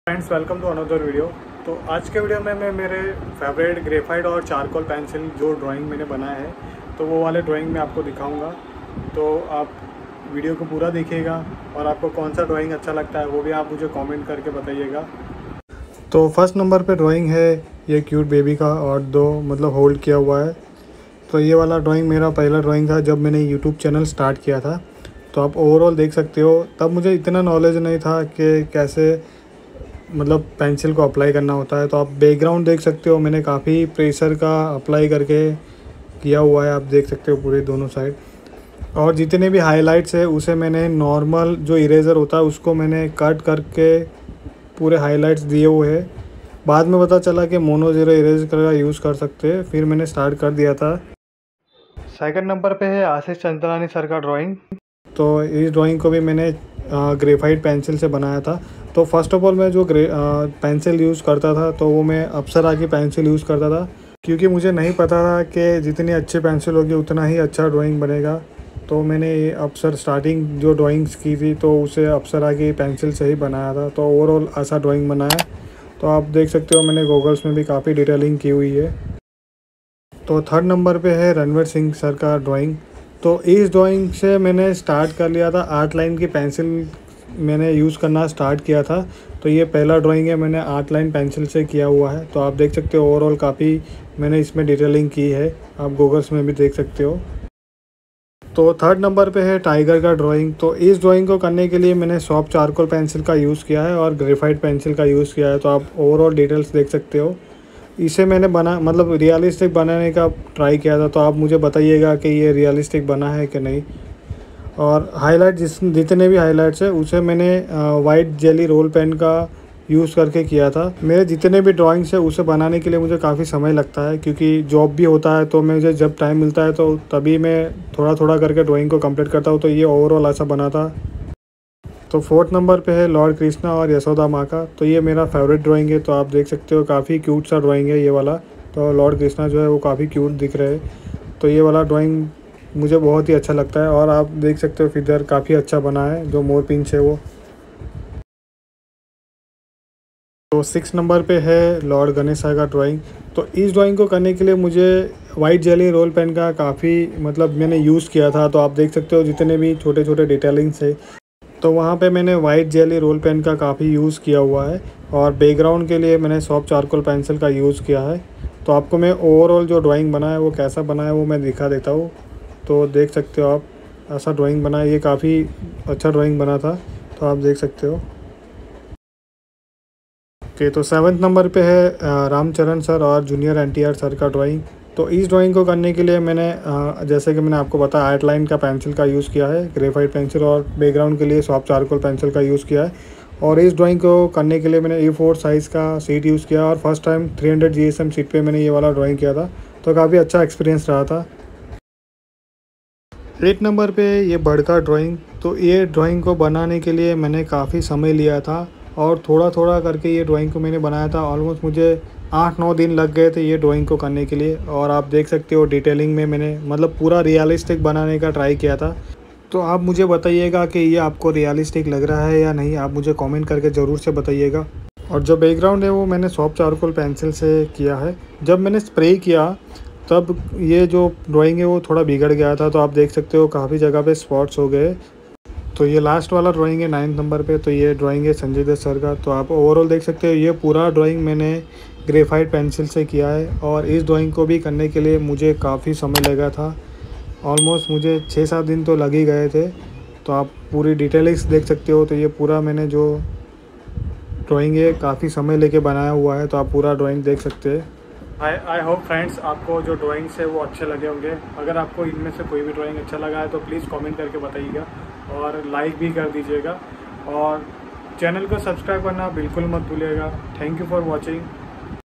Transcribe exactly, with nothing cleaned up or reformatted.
Friends, welcome to another video. तो आज के वीडियो में मैं मेरे फेवरेट ग्रेफाइट और चारकोल पेंसिल जो ड्राइंग मैंने बनाया है तो वो वाले ड्राइंग में आपको दिखाऊंगा। तो आप वीडियो को पूरा देखिएगा और आपको कौन सा ड्राइंग अच्छा लगता है वो भी आप मुझे कमेंट करके बताइएगा। तो फर्स्ट नंबर पे ड्राइंग है ये क्यूट बेबी का और दो मतलब होल्ड किया हुआ है। तो ये वाला ड्राइंग मेरा पहला ड्राइंग था जब मैंने यूट्यूब चैनल स्टार्ट किया था। तो आप ओवरऑल देख सकते हो, तब मुझे इतना नॉलेज नहीं था कि कैसे मतलब पेंसिल को अप्लाई करना होता है। तो आप बैकग्राउंड देख सकते हो, मैंने काफ़ी प्रेशर का अप्लाई करके किया हुआ है, आप देख सकते हो पूरे दोनों साइड। और जितने भी हाइलाइट्स है उसे मैंने नॉर्मल जो इरेज़र होता है उसको मैंने कट करके पूरे हाइलाइट्स दिए हुए हैं। बाद में पता चला कि मोनो ज़ीरो इरेज का यूज़ कर सकते हैं, फिर मैंने स्टार्ट कर दिया था। सेकंड नंबर पे है आशीष चंद्रानी सर का ड्राइंग। तो इस ड्राइंग को भी मैंने ग्रेफाइट पेंसिल से बनाया था। तो फर्स्ट ऑफ ऑल मैं जो ग्रे पेंसिल यूज़ करता था तो वो मैं अप्सरा की पेंसिल यूज़ करता था, क्योंकि मुझे नहीं पता था कि जितनी अच्छी पेंसिल होगी उतना ही अच्छा ड्राइंग बनेगा। तो मैंने ये अप्सर स्टार्टिंग जो ड्राइंग्स की थी तो उसे अप्सरा की पेंसिल से ही बनाया था। तो ओवरऑल ऐसा ड्राइंग बनाया। तो आप देख सकते हो मैंने गॉगल्स में भी काफ़ी डिटेलिंग की हुई है। तो थर्ड नंबर पे है रणवीर सिंह सर का ड्राइंग। तो इस ड्राइंग से मैंने स्टार्ट कर लिया था, आर्ट लाइन की पेंसिल मैंने यूज़ करना स्टार्ट किया था। तो ये पहला ड्राइंग है मैंने आर्ट लाइन पेंसिल से किया हुआ है। तो आप देख सकते हो ओवरऑल काफ़ी मैंने इसमें डिटेलिंग की है, आप गूगल्स में भी देख सकते हो। तो थर्ड नंबर पे है टाइगर का ड्राइंग। तो इस ड्राइंग को करने के लिए मैंने सॉफ्ट चारकोल पेंसिल का यूज़ किया है और ग्रेफाइट पेंसिल का यूज़ किया है। तो आप ओवरऑल डिटेल्स देख सकते हो। इसे मैंने बना मतलब रियलिस्टिक बनाने का ट्राई किया था। तो आप मुझे बताइएगा कि ये रियलिस्टिक बना है कि नहीं। और हाईलाइट जिस जितने भी हाईलाइट्स है उसे मैंने वाइट जेली रोल पेन का यूज़ करके किया था। मेरे जितने भी ड्राइंग्स है उसे बनाने के लिए मुझे काफ़ी समय लगता है, क्योंकि जॉब भी होता है। तो मुझे जब टाइम मिलता है तो तभी मैं थोड़ा थोड़ा करके ड्राइंग को कंप्लीट करता हूँ। तो ये ओवरऑल ऐसा बना था। तो फोर्थ नंबर पे है लॉर्ड कृष्णा और यशोदा माँ का। तो ये मेरा फेवरेट ड्राइंग है। तो आप देख सकते हो काफ़ी क्यूट सा ड्राइंग है ये वाला। तो लॉर्ड कृष्णा जो है वो काफ़ी क्यूट दिख रहे हैं। तो ये वाला ड्राइंग मुझे बहुत ही अच्छा लगता है। और आप देख सकते हो फिगर काफ़ी अच्छा बना है, जो मोर पिंच है वो। तो सिक्स नंबर पे है लॉर्ड गणेशा का ड्राइंग। तो इस ड्राइंग को करने के लिए मुझे वाइट जेली रोल पेन का काफ़ी मतलब मैंने यूज़ किया था। तो आप देख सकते हो जितने भी छोटे छोटे डिटेलिंग्स है तो वहाँ पे मैंने वाइट जेली रोल पेन का काफ़ी यूज़ किया हुआ है। और बैकग्राउंड के लिए मैंने सॉफ्ट चारकोल पेंसिल का यूज़ किया है। तो आपको मैं ओवरऑल जो ड्राइंग बना है वो कैसा बना है वो मैं दिखा देता हूँ। तो देख सकते हो आप ऐसा ड्राइंग बना है, ये काफ़ी अच्छा ड्राइंग बना था। तो आप देख सकते हो। ओके, तो सेवन्थ नंबर पे है रामचरण सर और जूनियर एनटीआर सर का ड्राइंग। तो इस ड्राइंग को करने के लिए मैंने जैसे कि मैंने आपको बताया आर्ट लाइन का पेंसिल का यूज़ किया है, ग्रेफाइट पेंसिल, और बैकग्राउंड के लिए सॉफ्ट चारकोल पेंसिल का यूज़ किया है। और इस ड्राइंग को करने के लिए मैंने ए फोर साइज़ का सीट यूज़ किया और first time three hundred G S M sheet पर मैंने ये वाला ड्राइंग किया था। तो काफ़ी अच्छा एक्सपीरियंस रहा था। एट नंबर पे ये बर्ड का ड्राइंग। तो ये ड्राइंग को बनाने के लिए मैंने काफ़ी समय लिया था और थोड़ा थोड़ा करके ये ड्राइंग को मैंने बनाया था। ऑलमोस्ट मुझे आठ नौ दिन लग गए थे ये ड्राइंग को करने के लिए। और आप देख सकते हो डिटेलिंग में मैंने मतलब पूरा रियलिस्टिक बनाने का ट्राई किया था। तो आप मुझे बताइएगा कि ये आपको रियलिस्टिक लग रहा है या नहीं, आप मुझे कमेंट करके ज़रूर से बताइएगा। और जो बैकग्राउंड है वो मैंने सॉफ्ट चारकोल पेंसिल से किया है। जब मैंने स्प्रे किया तब ये जो ड्राइंग है वो थोड़ा बिगड़ गया था। तो आप देख सकते हो काफ़ी जगह पे स्पॉट्स हो गए। तो ये लास्ट वाला ड्राइंग है नाइन्थ नंबर पे। तो ये ड्राइंग है संजय दत्त सर का। तो आप ओवरऑल देख सकते हो ये पूरा ड्राइंग मैंने ग्रेफाइट पेंसिल से किया है। और इस ड्राइंग को भी करने के लिए मुझे काफ़ी समय लगा था, ऑलमोस्ट मुझे छः सात दिन तो लग ही गए थे। तो आप पूरी डिटेल्स देख सकते हो। तो ये पूरा मैंने जो ड्राइंग है काफ़ी समय लेके बनाया हुआ है। तो आप पूरा ड्राइंग देख सकते हैं। आई आई होप फ्रेंड्स आपको जो ड्राइंग्स है वो अच्छे लगे होंगे। अगर आपको इनमें से कोई भी ड्राइंग अच्छा लगा है तो प्लीज़ कमेंट करके बताइएगा और लाइक भी कर दीजिएगा। और चैनल को सब्सक्राइब करना बिल्कुल मत भूलिएगा। Thank you for watching.